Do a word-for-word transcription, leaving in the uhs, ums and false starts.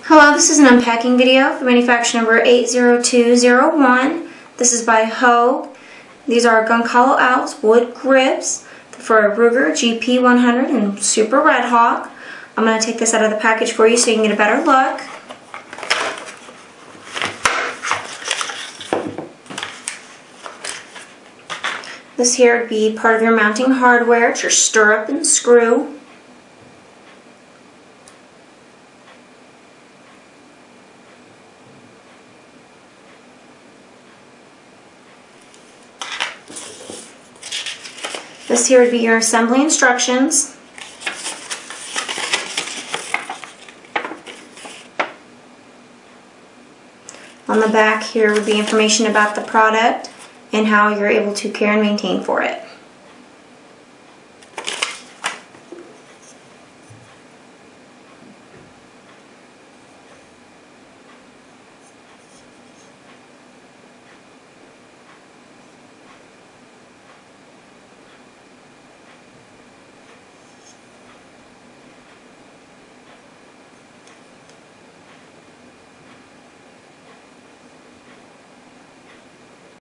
Hello, this is an unpacking video for manufacturer number eight zero two zero one. This is by Hogue. These are Goncalo Alves wood grips for a Ruger G P one hundred and Super Redhawk. I'm going to take this out of the package for you so you can get a better look. This here would be part of your mounting hardware. It's your stirrup and screw. This here would be your assembly instructions. On the back here would be information about the product and how you're able to care and maintain for it.